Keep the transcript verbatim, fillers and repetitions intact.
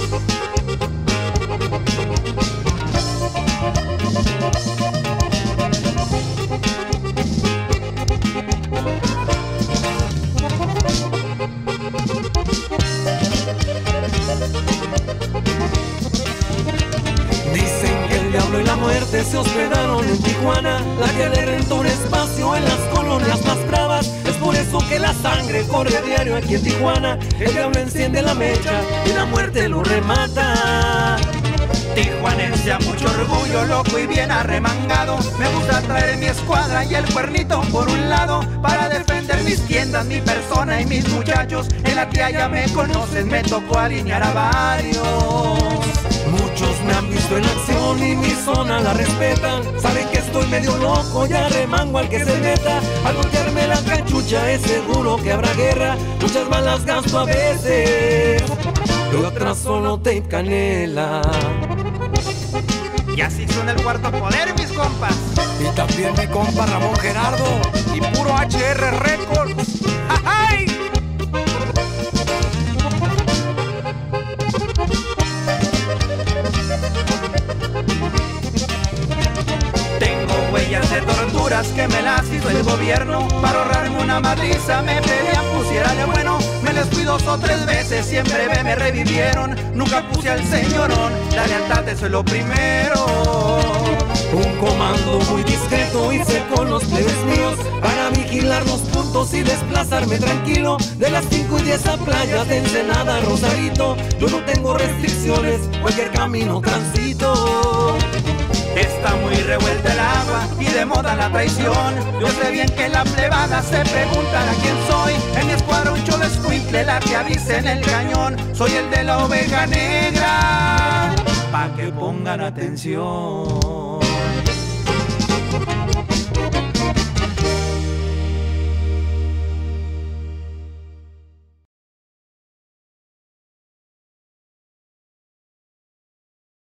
Y la muerte se hospedaron en Tijuana, la que le rentó un espacio en las colonias más bravas. Es por eso que la sangre corre diario aquí en Tijuana. El diablo enciende la mecha y la muerte lo remata. Tijuanense a mucho orgullo, loco y bien arremangado. Me gusta traer mi escuadra y el cuernito por un lado, para defender mis tiendas, mi persona y mis muchachos. En la tía ya me conocen, me tocó alinear a varios. Muchos me han visto en acción y mi zona la respetan. Saben que estoy medio loco y arremango al que se meta. Al voltearme la cachucha es seguro que habrá guerra. Muchas balas gasto a veces y otras solo tape canela. Y así suena el cuarto poder, mis compas. Y también mi compa Ramón Gerardo y puro H R Records. ¡Ay! Tengo huellas de torturas que me las hizo el gobierno. Para ahorrarme una madriza me pedían pusiera de bueno. Me les fui dos o tres veces, siempre me revivieron. Nunca puse al señorón, la lealtad eso es lo primero. Un comando muy discreto hice con los plebes míos, para vigilar los puntos y desplazarme tranquilo. De las cinco y diez a playas de Ensenada a Rosarito. Yo no tengo restricciones, cualquier camino transito. Está muy revuelta el agua y de moda la traición. Yo sé bien que la plebada se preguntará quién soy. En mi escuadra un cholo escuincle, la que avisa en el cañón. Soy el de la oveja negra, pa' que pongan atención.